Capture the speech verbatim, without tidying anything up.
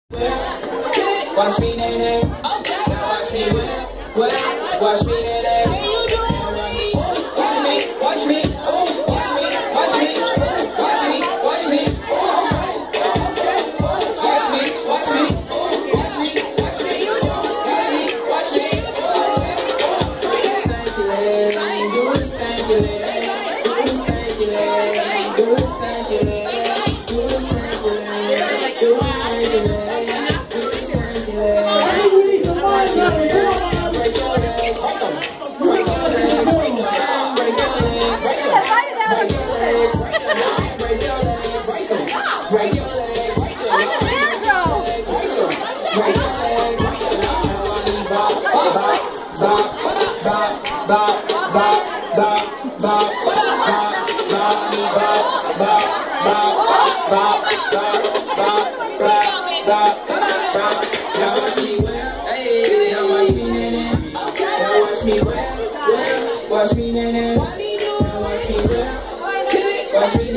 Watch me, nene. Now watch me, well, well. Watch me, nene. Watch me, watch me, oh, watch me, watch me, watch me, watch me, watch me, watch me, watch me, watch me, watch me, watch me. Do the stanky leg, do the stanky leg, do the stanky leg, do the stanky leg, do the stanky leg, do the stanky leg. Watch me, nene. Watch me, well. Watch me.